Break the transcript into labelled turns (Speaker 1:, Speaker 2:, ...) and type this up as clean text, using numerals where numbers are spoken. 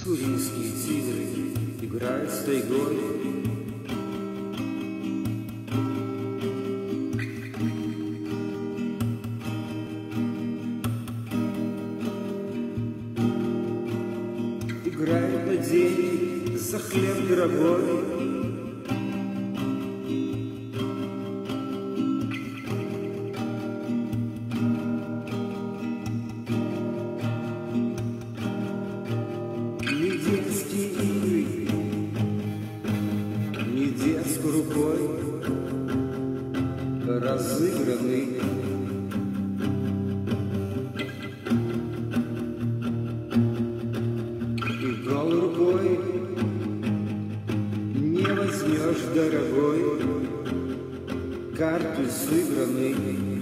Speaker 1: Уссурийские тигры играют с тайгой. Играют на деньги за хлеб дорогой. Детские игры, не детской рукой разыграны. И голой рукой не возьмешь, дорогой, карты сыграны.